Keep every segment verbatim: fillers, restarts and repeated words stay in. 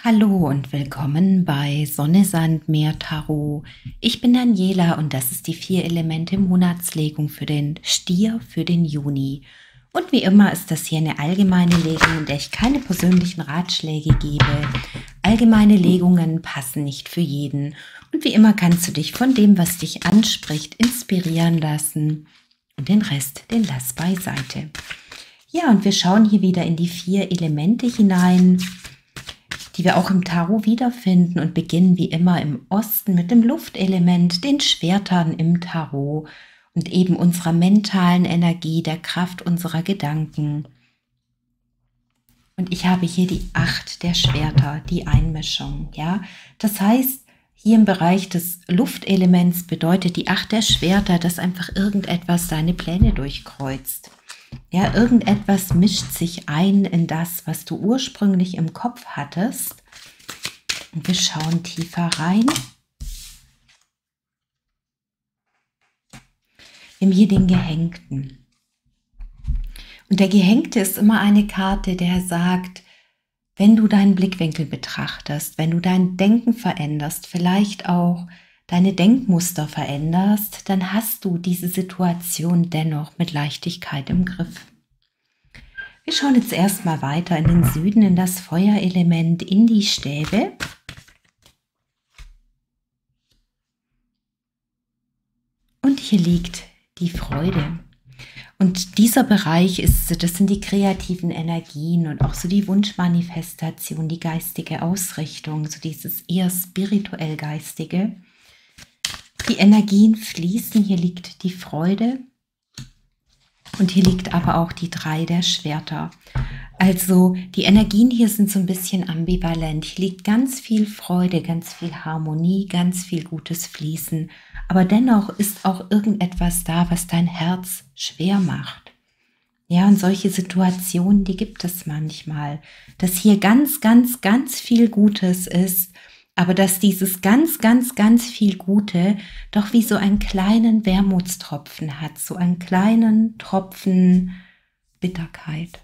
Hallo und willkommen bei Sonne, Sand, Meer, Tarot. Ich bin Daniela und das ist die vier Elemente Monatslegung für den Stier für den Juni. Und wie immer ist das hier eine allgemeine Legung, in der ich keine persönlichen Ratschläge gebe. Allgemeine Legungen passen nicht für jeden. Und wie immer kannst du dich von dem, was dich anspricht, inspirieren lassen. Und den Rest, den lass beiseite. Ja, und wir schauen hier wieder in die vier Elemente hinein, die wir auch im Tarot wiederfinden, und beginnen wie immer im Osten mit dem Luftelement, den Schwertern im Tarot und eben unserer mentalen Energie, der Kraft unserer Gedanken. Und ich habe hier die Acht der Schwerter, die Einmischung. Ja? Das heißt, hier im Bereich des Luftelements bedeutet die Acht der Schwerter, dass einfach irgendetwas deine Pläne durchkreuzt. Ja, irgendetwas mischt sich ein in das, was du ursprünglich im Kopf hattest. Und wir schauen tiefer rein. Wir haben hier den Gehängten. Und der Gehängte ist immer eine Karte, der sagt, wenn du deinen Blickwinkel betrachtest, wenn du dein Denken veränderst, vielleicht auch deine Denkmuster veränderst, dann hast du diese Situation dennoch mit Leichtigkeit im Griff. Wir schauen jetzt erstmal weiter in den Süden, in das Feuerelement, in die Stäbe. Und hier liegt die Freude. Und dieser Bereich ist, das sind die kreativen Energien und auch so die Wunschmanifestation, die geistige Ausrichtung, so dieses eher spirituell geistige. Die Energien fließen, hier liegt die Freude und hier liegt aber auch die drei der Schwerter. Also die Energien hier sind so ein bisschen ambivalent. Hier liegt ganz viel Freude, ganz viel Harmonie, ganz viel gutes Fließen. Aber dennoch ist auch irgendetwas da, was dein Herz schwer macht. Ja, und solche Situationen, die gibt es manchmal, dass hier ganz, ganz, ganz viel Gutes ist, aber dass dieses ganz, ganz, ganz viel Gute doch wie so einen kleinen Wermutstropfen hat, so einen kleinen Tropfen Bitterkeit.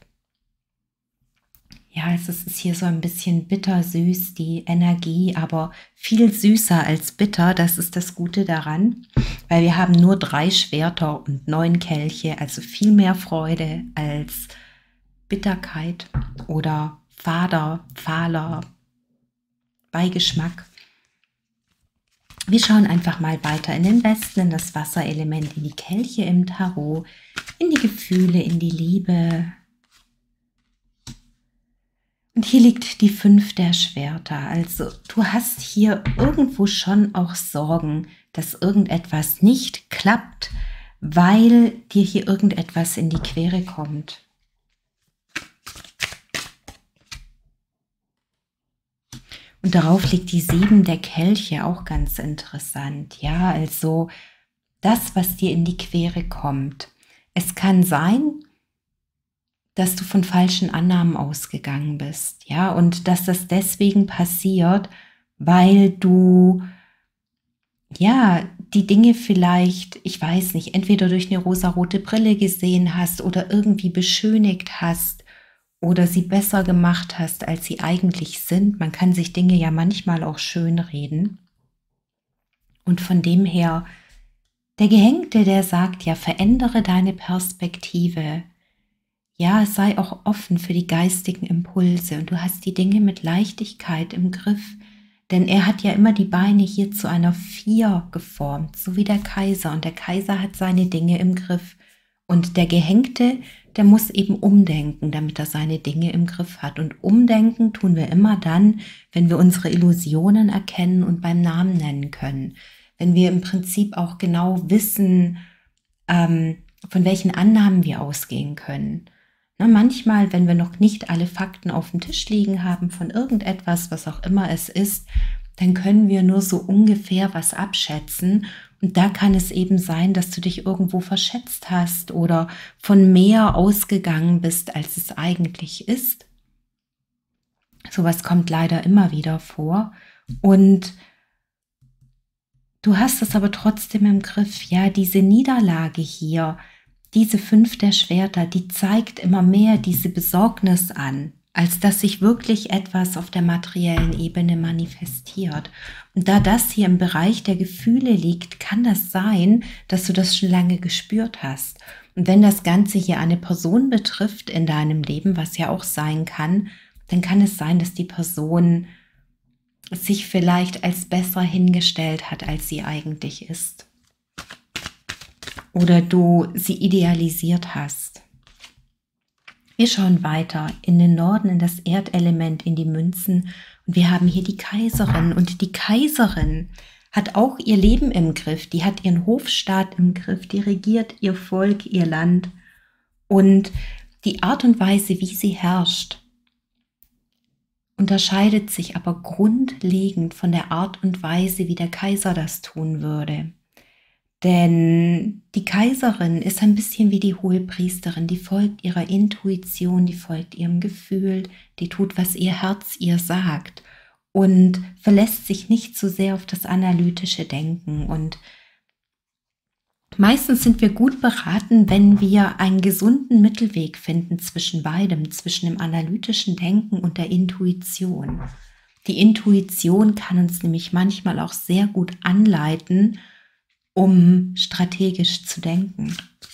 Ja, also es ist hier so ein bisschen bittersüß, die Energie, aber viel süßer als bitter, das ist das Gute daran, weil wir haben nur drei Schwerter und neun Kelche, also viel mehr Freude als Bitterkeit oder fader, fahler Beigeschmack. Wir schauen einfach mal weiter in den Westen, in das Wasserelement, in die Kelche im Tarot, in die Gefühle, in die Liebe. Und hier liegt die Fünf der Schwerter. Also du hast hier irgendwo schon auch Sorgen, dass irgendetwas nicht klappt, weil dir hier irgendetwas in die Quere kommt. Und darauf liegt die Sieben der Kelche, auch ganz interessant. Ja, also das, was dir in die Quere kommt. Es kann sein, dass du von falschen Annahmen ausgegangen bist. Ja, und dass das deswegen passiert, weil du, ja, die Dinge vielleicht, ich weiß nicht, entweder durch eine rosarote Brille gesehen hast oder irgendwie beschönigt hast, oder sie besser gemacht hast, als sie eigentlich sind. Man kann sich Dinge ja manchmal auch schönreden. Und von dem her, der Gehängte, der sagt ja, verändere deine Perspektive. Ja, sei auch offen für die geistigen Impulse und du hast die Dinge mit Leichtigkeit im Griff. Denn er hat ja immer die Beine hier zu einer Vier geformt, so wie der Kaiser. Und der Kaiser hat seine Dinge im Griff. Und der Gehängte, der muss eben umdenken, damit er seine Dinge im Griff hat. Und umdenken tun wir immer dann, wenn wir unsere Illusionen erkennen und beim Namen nennen können. Wenn wir im Prinzip auch genau wissen, ähm, von welchen Annahmen wir ausgehen können. Na, manchmal, wenn wir noch nicht alle Fakten auf dem Tisch liegen haben von irgendetwas, was auch immer es ist, dann können wir nur so ungefähr was abschätzen. Und da kann es eben sein, dass du dich irgendwo verschätzt hast oder von mehr ausgegangen bist, als es eigentlich ist. Sowas kommt leider immer wieder vor. Und du hast es aber trotzdem im Griff. Ja, diese Niederlage hier, diese Fünf der Schwerter, die zeigt immer mehr diese Besorgnis an. als dass sich wirklich etwas auf der materiellen Ebene manifestiert. Und da das hier im Bereich der Gefühle liegt, kann das sein, dass du das schon lange gespürt hast. Und wenn das Ganze hier eine Person betrifft in deinem Leben, was ja auch sein kann, dann kann es sein, dass die Person sich vielleicht als besser hingestellt hat, als sie eigentlich ist. Oder du sie idealisiert hast. Wir schauen weiter in den Norden, in das Erdelement, in die Münzen. Und wir haben hier die Kaiserin. Und die Kaiserin hat auch ihr Leben im Griff. Die hat ihren Hofstaat im Griff. Die regiert ihr Volk, ihr Land. Und die Art und Weise, wie sie herrscht, unterscheidet sich aber grundlegend von der Art und Weise, wie der Kaiser das tun würde. Denn die Kaiserin ist ein bisschen wie die Hohepriesterin, die folgt ihrer Intuition, die folgt ihrem Gefühl, die tut, was ihr Herz ihr sagt und verlässt sich nicht so sehr auf das analytische Denken. Und meistens sind wir gut beraten, wenn wir einen gesunden Mittelweg finden zwischen beidem, zwischen dem analytischen Denken und der Intuition. Die Intuition kann uns nämlich manchmal auch sehr gut anleiten, um strategisch zu denken.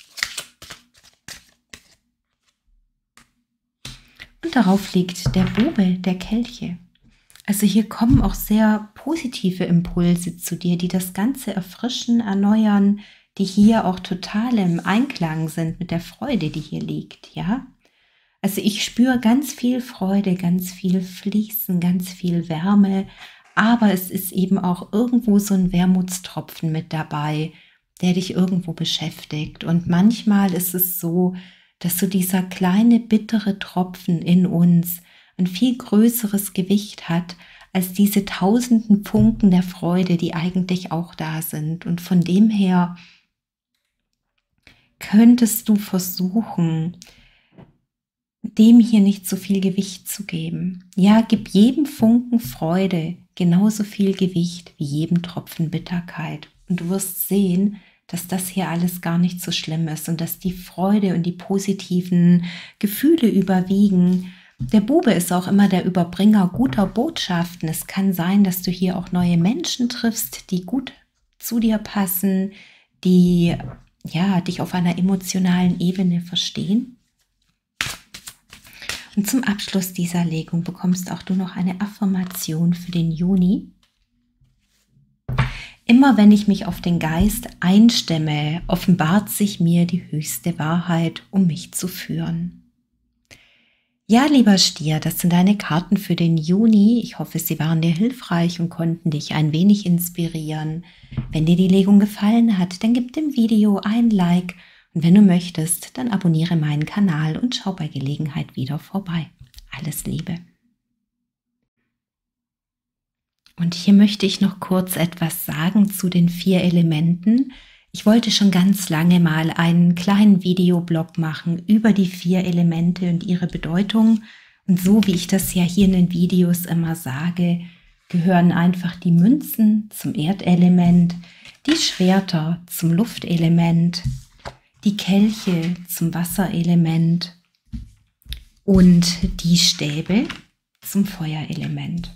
Und darauf liegt der Bube, der Kelche. Also hier kommen auch sehr positive Impulse zu dir, die das Ganze erfrischen, erneuern, die hier auch total im Einklang sind mit der Freude, die hier liegt, ja? Also ich spüre ganz viel Freude, ganz viel Fließen, ganz viel Wärme, aber es ist eben auch irgendwo so ein Wermutstropfen mit dabei, der dich irgendwo beschäftigt. Und manchmal ist es so, dass so dieser kleine bittere Tropfen in uns ein viel größeres Gewicht hat als diese tausenden Funken der Freude, die eigentlich auch da sind. Und von dem her könntest du versuchen, dem hier nicht so viel Gewicht zu geben. Ja, gib jedem Funken Freude genauso viel Gewicht wie jedem Tropfen Bitterkeit. Und du wirst sehen, dass das hier alles gar nicht so schlimm ist und dass die Freude und die positiven Gefühle überwiegen. Der Bube ist auch immer der Überbringer guter Botschaften. Es kann sein, dass du hier auch neue Menschen triffst, die gut zu dir passen, die ja, dich auf einer emotionalen Ebene verstehen. Und zum Abschluss dieser Legung bekommst auch du noch eine Affirmation für den Juni. Immer wenn ich mich auf den Geist einstimme, offenbart sich mir die höchste Wahrheit, um mich zu führen. Ja, lieber Stier, das sind deine Karten für den Juni. Ich hoffe, sie waren dir hilfreich und konnten dich ein wenig inspirieren. Wenn dir die Legung gefallen hat, dann gib dem Video ein Like. Und wenn du möchtest, dann abonniere meinen Kanal und schau bei Gelegenheit wieder vorbei. Alles Liebe. Und hier möchte ich noch kurz etwas sagen zu den vier Elementen. Ich wollte schon ganz lange mal einen kleinen Videoblog machen über die vier Elemente und ihre Bedeutung. Und so wie ich das ja hier in den Videos immer sage, gehören einfach die Münzen zum Erdelement, die Schwerter zum Luftelement, die Kelche zum Wasserelement und die Stäbe zum Feuerelement.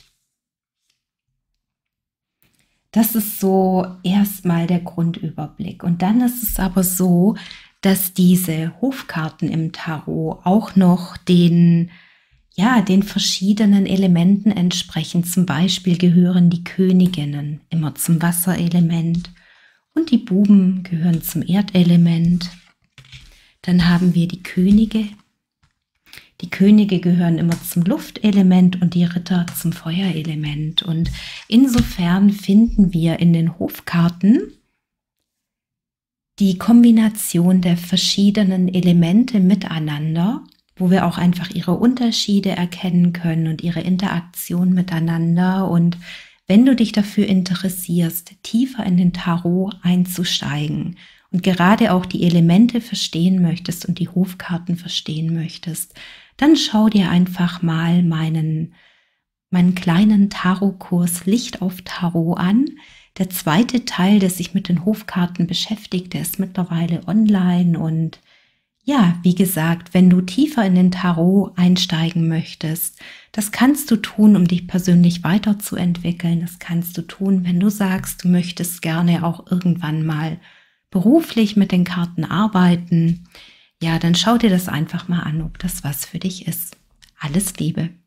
Das ist so erstmal der Grundüberblick. Und dann ist es aber so, dass diese Hofkarten im Tarot auch noch den, ja, den verschiedenen Elementen entsprechen. Zum Beispiel gehören die Königinnen immer zum Wasserelement und die Buben gehören zum Erdelement. Dann haben wir die Könige. Die Könige gehören immer zum Luftelement und die Ritter zum Feuerelement. Und insofern finden wir in den Hofkarten die Kombination der verschiedenen Elemente miteinander, wo wir auch einfach ihre Unterschiede erkennen können und ihre Interaktion miteinander. Und wenn du dich dafür interessierst, tiefer in den Tarot einzusteigen und gerade auch die Elemente verstehen möchtest und die Hofkarten verstehen möchtest, dann schau dir einfach mal meinen, meinen kleinen Tarotkurs Licht auf Tarot an. Der zweite Teil, der sich mit den Hofkarten beschäftigt, der ist mittlerweile online und Ja, wie gesagt, wenn du tiefer in den Tarot einsteigen möchtest, das kannst du tun, um dich persönlich weiterzuentwickeln. Das kannst du tun, wenn du sagst, du möchtest gerne auch irgendwann mal beruflich mit den Karten arbeiten. Ja, dann schau dir das einfach mal an, ob das was für dich ist. Alles Liebe.